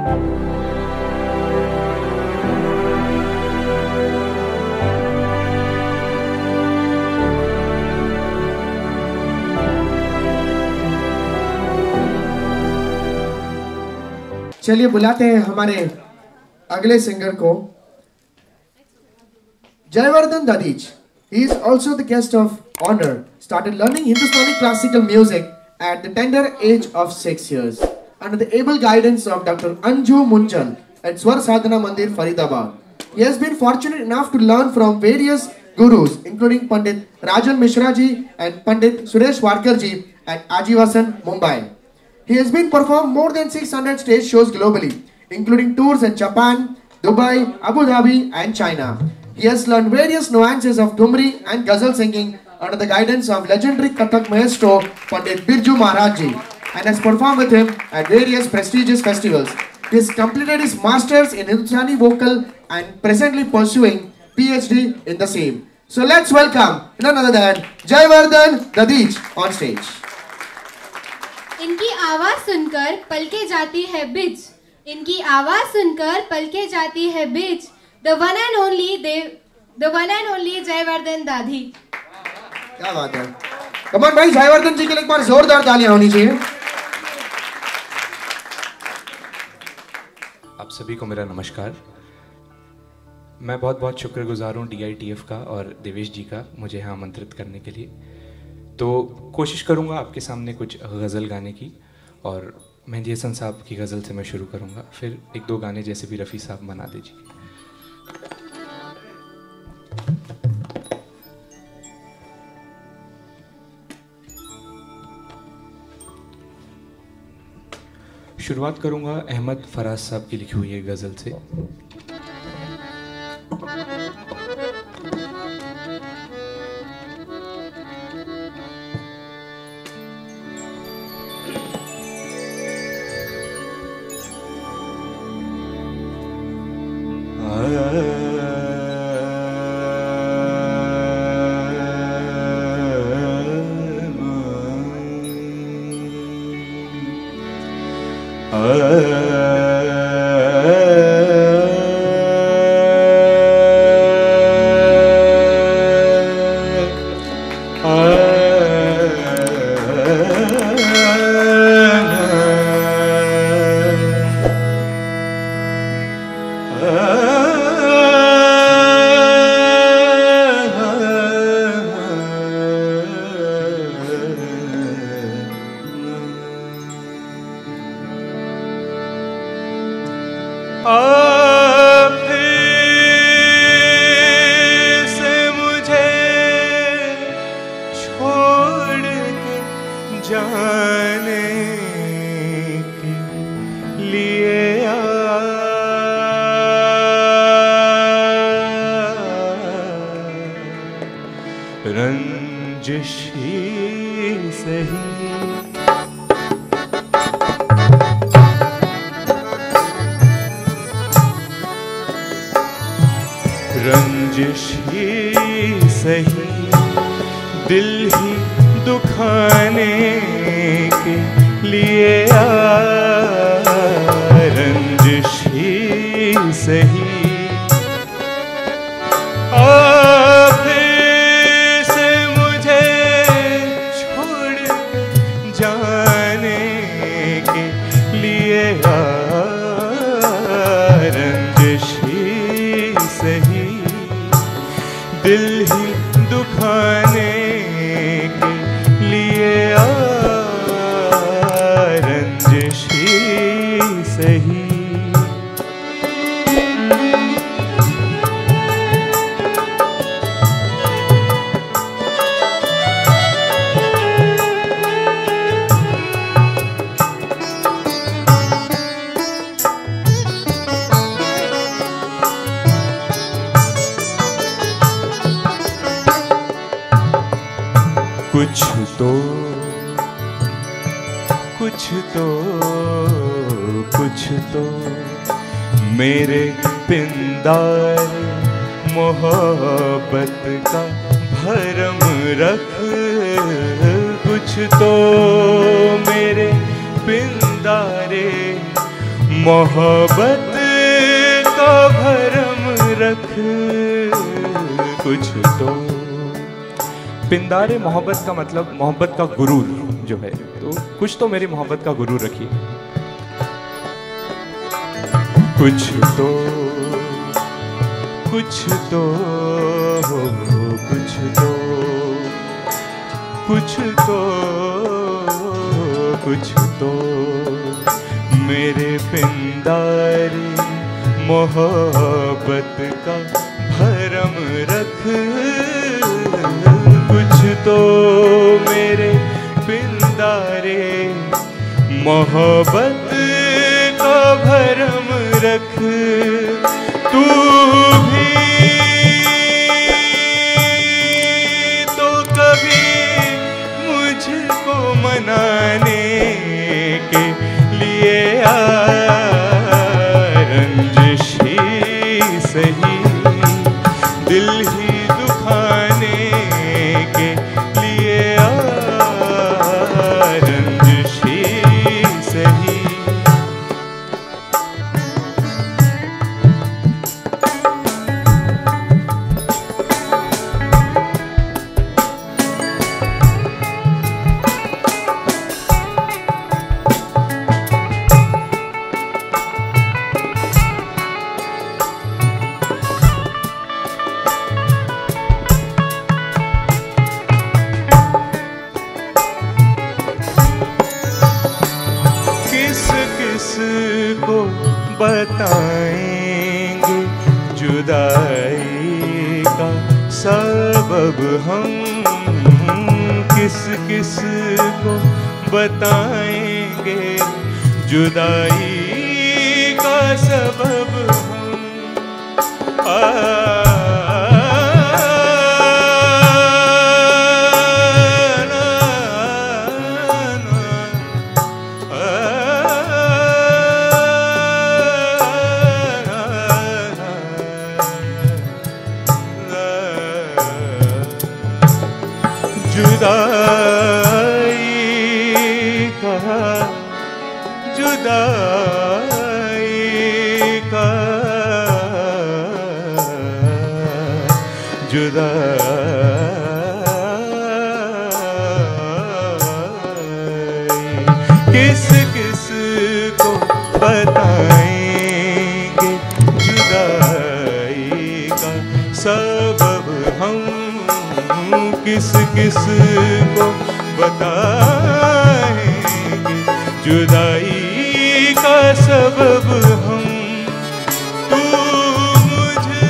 चलिए बुलाते हैं हमारे अगले सिंगर को, Jayavardhan Dadij. He is also the guest of honor. Started learning Hindustani classical music at the tender age of 6 years under the able guidance of Dr. Anju Munjal at Swar Sadhana Mandir, Faridabad. He has been fortunate enough to learn from various gurus, including Pandit Rajan Mishra ji and Pandit Suresh Warkar ji at Ajivasan, Mumbai. He has been performed more than 600 stage shows globally, including tours at Japan, Dubai, Abu Dhabi and China. He has learned various nuances of Thumri and Ghazal singing under the guidance of legendary Kathak maestro Pandit Birju Maharaj ji and has performed with him at various prestigious festivals. He has completed his masters in Hindustani vocal and presently pursuing PhD in the same. So let's welcome none other than Jayavardhan Dadij on stage. इनकी आवाज सुनकर पलके जाती है बिच, इनकी आवाज सुनकर पलके जाती है बिच। The one and only Jaivardhan दादी। क्या बात है, कमान भाई जयवर्धन जी के लिए एक बार जोरदार तालियां होनी चाहिए। आप सभी को मेरा नमस्कार। मैं बहुत बहुत शुक्रगुजार हूँ DITF का और देवेश जी का मुझे यहाँ आमंत्रित करने के लिए। तो कोशिश करूँगा आपके सामने कुछ गज़ल गाने की, और मेहंदी हसन साहब की गज़ल से मैं शुरू करूँगा, फिर एक दो गाने जैसे भी रफ़ी साहब बना दीजिए। शुरुआत करूँगा अहमद फराज साहब की लिखी हुई है गज़ल से। रंजिश ही सही रंजिश ही सही दिल ही दुखाने के लिए रंजिश ही सही फिर से मुझे छोड़ जाने के लिए रंजिश ही सही दिल ही दुखाने के लिए रंजिश ही सही। कुछ तो मेरे पिंदार मोहब्बत का भरम रख कुछ तो मेरे पिंदारे मोहब्बत का भरम रख कुछ तो। पिंदारे मोहब्बत का मतलब मोहब्बत का गुरूर जो है, तो कुछ तो मेरी मोहब्बत का गुरूर रखिए। कुछ तो, कुछ तो, कुछ तो, कुछ तो, कुछ तो मेरे पिंदारे मोहब्बत का भरम रख कुछ तो मेरे पिंदारे मोहब्बत का भरम रख। तू भी तो कभी मुझको मनाने के लिए आ, रंजिशी सही दिल ही दुखाने के लिए आ, रंजिशी सही। किसको बताएंगे जुदाई का सबब हम, किस किस को बताएंगे जुदाई का सबब हम। जुदाई का, जुदाई का, जुदाई किस किस को बताएंगे जुदाई का सबब हम, किस किस को बताएंगे जुदाई का सबब हम। तू मुझे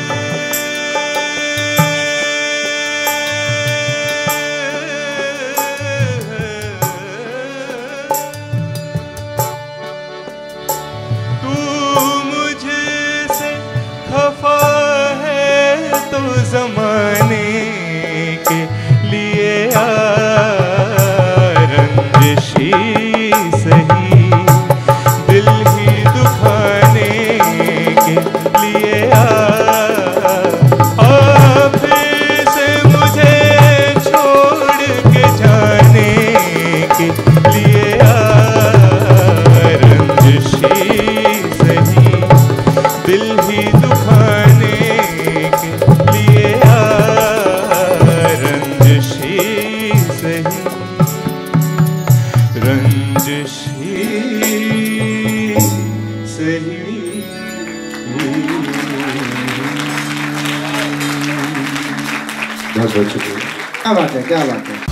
मुझसे खफा है तो ज़माने के लिए आ, रंजिशी सही दिल ही दुखाने के लिए आ, फिर से मुझे छोड़ के जाने के लिए आ, रंजिशी सही दिल ही दुखाने के लिए आ, रंजिशी सही, रंजिशी सही। बहुत बहुत शुक्रिया। क्या बात है, क्या बात है।